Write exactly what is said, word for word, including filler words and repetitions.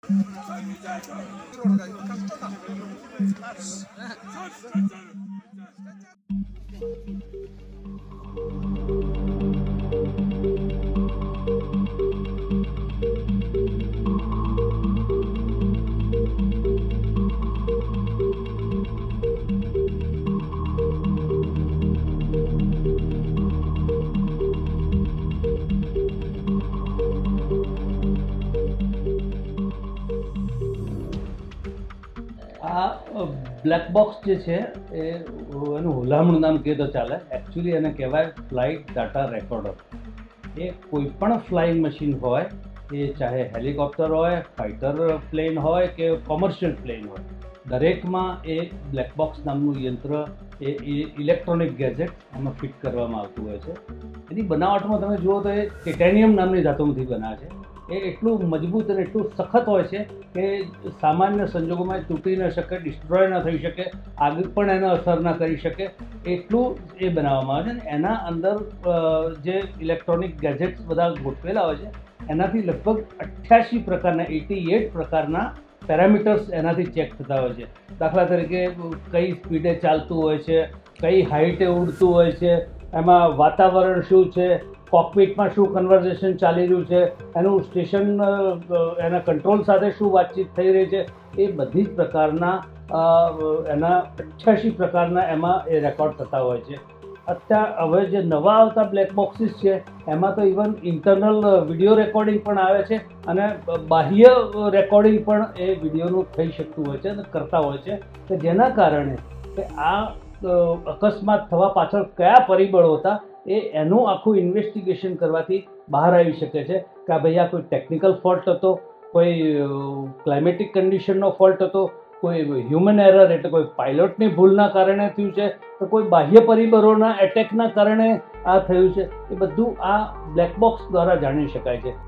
આ black box જે છે એ એનું હુલામણું નામ કહે તો ચાલે. એકચ્યુઅલી એને કહેવાય ફ્લાઇટ ડાટા રેકોર્ડર. એ કોઈ પણ ફ્લાઇંગ મશીન હોય, એ ચાહે હેલિકોપ્ટર હોય, ફાઇટર પ્લેન હોય કે કોમર્શિયલ પ્લેન હોય, દરેકમાં એ બ્લેક બોક્સ નામનું યંત્ર એ ઇલેક્ટ્રોનિક ગેજેટ એમાં ફિટ કરવામાં આવતું હોય છે. એની બનાવટમાં તમે જુઓ તો એ ટાઇટેનિયમ નામની ધાતુમાંથી બનાવે છે. એ એટલું મજબૂત અને એટલું સખત હોય છે કે સામાન્ય સંજોગોમાં તૂટી ન શકે, ડિસ્ટ્રોય ન થઈ શકે, આગ પણ એને અસર ન કરી શકે, એટલું એ બનાવવામાં આવે છે. અને એના અંદર જે ઇલેક્ટ્રોનિક ગેજેટ્સ બધા ગોઠવેલા હોય છે એનાથી લગભગ અઠ્યાસી પ્રકારના એટી એટ પ્રકારના પેરામીટર્સ એનાથી ચેક થતા હોય છે. દાખલા તરીકે કઈ સ્પીડે ચાલતું હોય છે, કઈ હાઇટે ઉડતું હોય છે, એમાં વાતાવરણ શું છે, કોકપિટમાં શું કન્વર્ઝેશન ચાલી રહ્યું છે, એનું સ્ટેશન એના કંટ્રોલ સાથે શું વાતચીત થઈ રહી છે, એ બધી જ પ્રકારના એના અઠ્યાસી પ્રકારના એમાં એ રેકોર્ડ થતા હોય છે. અત્યારે હવે જે નવા આવતા બ્લેક બોક્સીસ છે એમાં તો ઇવન ઇન્ટરનલ વિડીયો રેકોર્ડિંગ પણ આવે છે અને બાહ્ય રેકોર્ડિંગ પણ એ વિડીયોનું થઈ શકતું હોય છે અને કરતા હોય છે, કે જેના કારણે કે આ અકસ્માત થવા પાછળ કયા પરિબળો હતા એ એનું આખું ઇન્વેસ્ટિગેશન કરવાથી બહાર આવી શકે છે કે આ ભાઈ આ કોઈ ટેકનિકલ ફોલ્ટ હતો, કોઈ ક્લાઇમેટિક કન્ડિશનનો ફોલ્ટ હતો, કોઈ હ્યુમન એરર એટલે કોઈ પાયલોટની ભૂલના કારણે થયું છે, તો કોઈ બાહ્ય પરિબળોના એટેકના કારણે આ થયું છે. એ બધું આ બ્લેક બોક્સ દ્વારા જાણી શકાય છે.